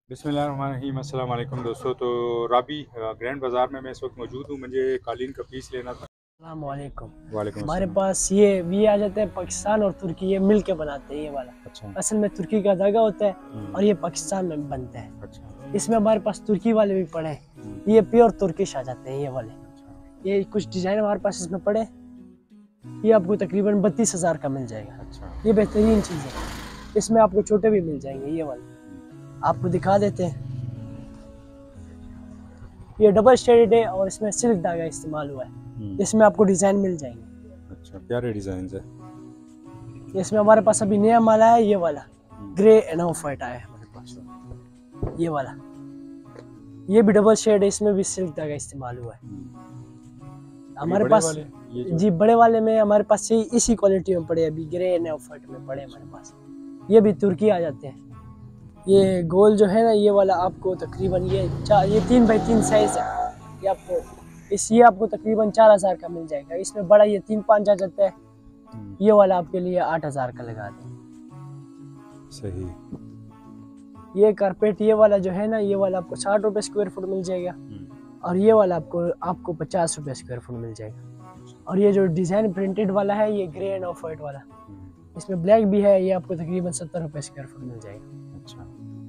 बिस्मिल्लाहिर्रहमानिर्रहीम। अस्सलाम वालेकुम दोस्तों। तो राबी ग्रैंड बाज़ार में मैं इस वक्त मौजूद हूँ। मुझे कालीन का पीस लेना था। वालेकुम। वालेकुम हमारे अस्सलाम। पास ये आ जाते हैं पाकिस्तान और तुर्की, ये मिल के बनाते हैं ये वाला। अच्छा। असल में तुर्की का धागा होता है और ये पाकिस्तान में बनता है। अच्छा। इसमें हमारे पास तुर्की वाले भी पड़े हैं, ये प्योर तुर्किश आ जाते हैं ये वाले। अच्छा। ये कुछ डिज़ाइन हमारे पास इसमें पड़े, ये आपको तकरीबन 32,000 का मिल जाएगा। अच्छा। ये बेहतरीन चीज़ है। इसमें आपको छोटे भी मिल जाएंगे ये वाले, आपको दिखा देते हैं। ये डबल शेडेड है और इसमें सिल्क धागा इस्तेमाल हुआ है। इसमें आपको डिज़ाइन मिल जाएंगे। अच्छा, प्यारे डिज़ाइन है। इसमें हमारे पास अभी नया माल आया है ये वाला, ग्रे एंड ऑफ व्हाइट आया है हमारे पास ये वाला। ये भी डबल शेड है, इसमें भी सिल्क धागा इस्तेमाल हुआ है हमारे पास। जी बड़े वाले में हमारे पास इसी क्वालिटी में पड़े, अभी ग्रे एंड ऑफ व्हाइट में पड़े हमारे पास। ये भी तुर्की आ जाते हैं। ये गोल जो है ना ये वाला आपको तकरीबन ये 3x3 साइज है। ये आपको तकरीबन 4,000 का मिल जाएगा। इसमें बड़ा ये 3-5 आ जाता है। ये वाला आपके लिए 8,000 का लगा दें। सही। ये कारपेट ये वाला जो है ना ये वाला आपको 60 रुपये स्क्वायर फुट मिल जाएगा और ये वाला आपको 50 रुपये स्क्वायर फुट मिल जाएगा। और ये जो डिज़ाइन प्रिंटेड वाला है ये ग्रे एंड ऑफ वाइट वाला, इसमें ब्लैक भी है, ये आपको तकरीबन 70 रुपये स्क्वायर फुट मिल जाएगा। अच्छा।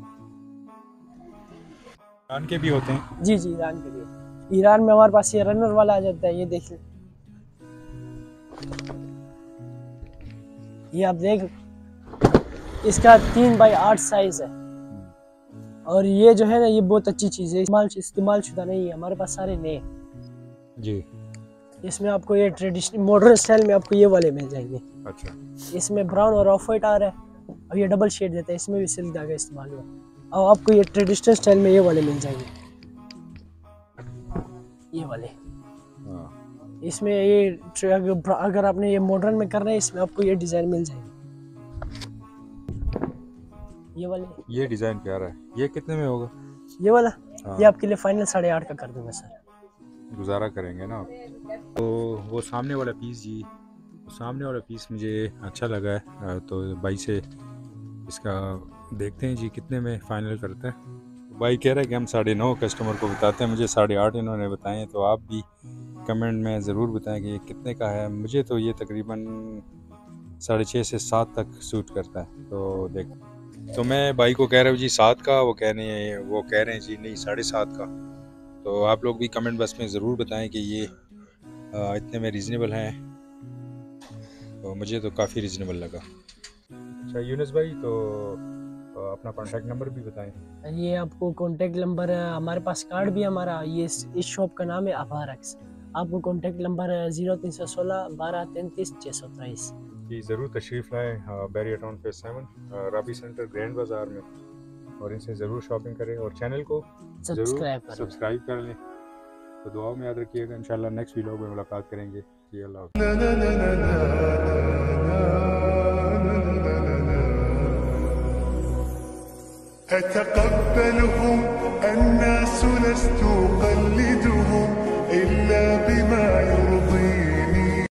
ईरान के भी होते हैं? जी जी ईरान के लिए। ईरान में हमारे पास ये रनर वाला आ जाता है, ये देख लें। ये आप देख, इसका 3x8 साइज है और ये जो है ना ये बहुत अच्छी चीज़ है, इस्तेमाल शुदा नहीं है, हमारे पास सारे नए जी। इसमें आपको ये ट्रेडिशनल मॉडर्न स्टाइल में आपको ये वाले मिल जाएंगे। अच्छा। इसमें ब्राउन और ऑफ वाइट आ रहा है और ये डबल शेड देता है, इसमें भी सिल्क धागा इस्तेमाल हुआ और आपको ये ट्रेडिशनल स्टाइल में ये वाले मिल जाएंगे। ये वाले इसमें ये अगर आपने ये मॉडर्न में करना है इसमें आपको ये डिज़ाइन मिल जाएगी। ये वाले ये डिज़ाइन प्यारा है। ये कितने में होगा ये वाला? ये आपके लिए फाइनल 8.5 का कर दूंगा सर। गुजारा करेंगे ना आप। तो वो सामने वाला पीस जी, सामने वाला पीस मुझे अच्छा लगा है, तो भाई से इसका देखते हैं जी कितने में फ़ाइनल करते हैं। भाई कह रहा है कि हम 9.5 कस्टमर को बताते हैं, मुझे 8.5 इन्होंने बताए। तो आप भी कमेंट में ज़रूर बताएं कि ये कितने का है। मुझे तो ये तकरीबन 6.5 से 7 तक सूट करता है। तो देख, तो मैं भाई को कह रहा हूँ जी 7 का, वो कह रहे हैं जी नहीं 7.5 का। तो आप लोग भी कमेंट बॉक्स में ज़रूर बताएं कि ये इतने में रीज़नेबल हैं। तो मुझे तो काफ़ी रीज़नेबल लगा। अच्छा यूनुस भाई, तो अपना कॉन्टैक्ट नंबर भी बताएं। ये आपको कॉन्टैक्ट नंबर, हमारे पास कार्ड भी हमारा, ये इस शॉप का नाम है अबारक्स। आपको कॉन्टैक्ट नंबर 0316 12 33 623। जी ज़रूर तशरीफ़ लाएँ Bahria town phase 7 Rabi center grand बाज़ार में, और इनसे ज़रूर शॉपिंग करें और चैनल को सब्सक्राइब कर लें। तो दुआओं में याद रखिएगा। इंशाल्लाह नेक्स्ट वीडियो में मुलाकात करेंगे जी। अल्लाह। أتقبلهم الناس لست أقلدهم إلا بما يرضيني